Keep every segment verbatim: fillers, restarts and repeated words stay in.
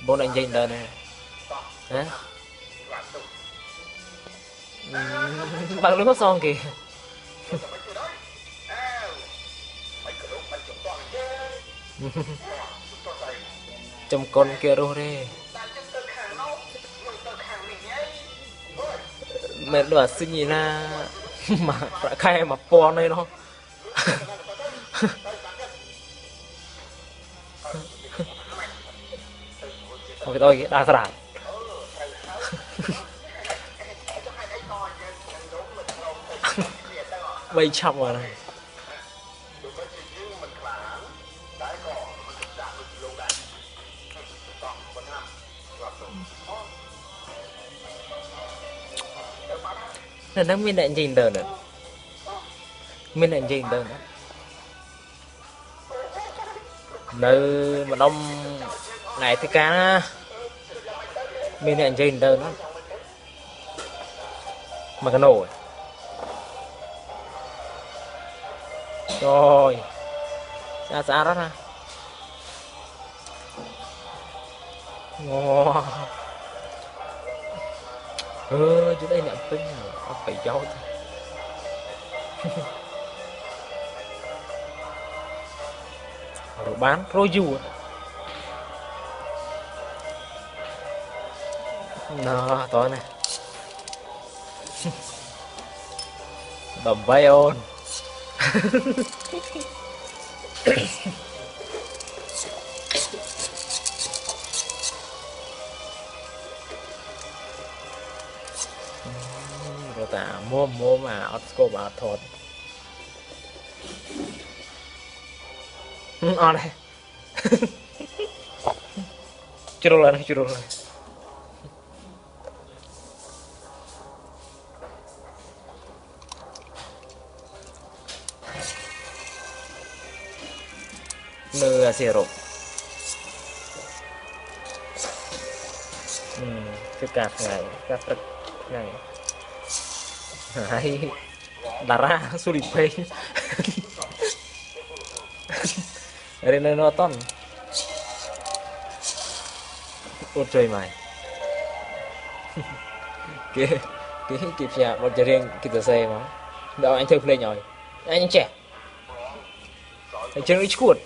bốn anh dinh đây này hả bằng lưỡi có son kìa trong con kia rồi đi mẹ đùa xin gì na mà khai mà pon đây nó thôi tôi đa sản bây chậm rồi này nên nó mình lại nhìn đời nữa mình lại nhìn đời nữa nơi mà đông này thì cá mình lại nhìn đời nó mà cái nổi rồi xa xa đó nè ngon ừ chỗ đây nhận tính là phải dấu rồi bán rô dù nó tối này đầm bay ôn rồi ta mua mua mà ớt cô bà thột ở đây chưa đâu lên chưa đâu lên nơi siro cái cà ngày cà trật ngày hay darah sulit pay đây là nó ton ôi trời mày cái cái kịp nhà một chơi riêng kita xe mà đâu anh thử play nhồi anh trẻ anh chơi ít cuột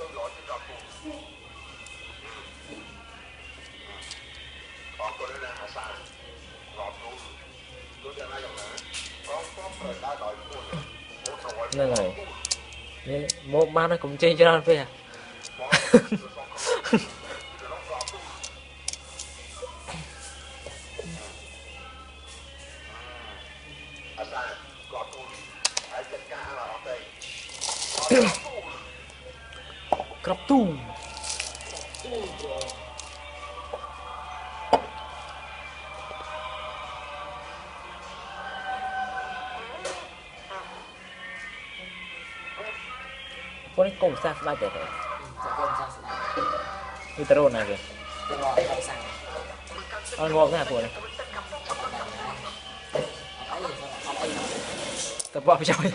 nên này một ban nó cũng chơi cho nó về crop tu con công sa ba chợ rồi đi taro này kìa ăn ngon cái hạt của này tập bò chơi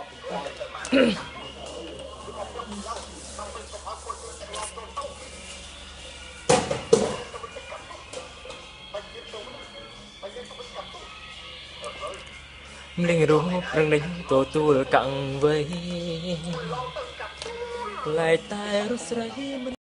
linh rung răng linh tổ tu được cặn với lại tai rút